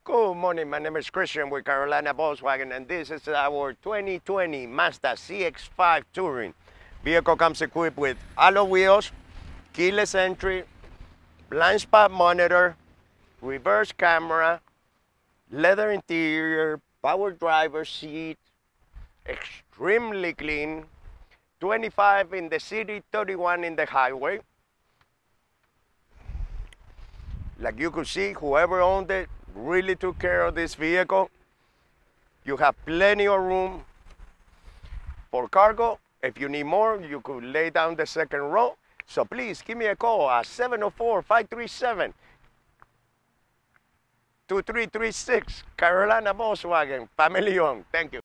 Good morning, my name is Christian with Carolina Volkswagen, and this is our 2020 Mazda CX5 Touring. Vehicle comes equipped with alloy wheels, keyless entry, blind spot monitor, reverse camera, leather interior, power driver seat, extremely clean, 25 in the city, 31 in the highway. Like you could see, whoever owned it really took care of this vehicle. You have plenty of room for cargo. If you need more, you could lay down the second row. So please give me a call at 704-537-2336. Carolina Volkswagen, family owned. Thank you.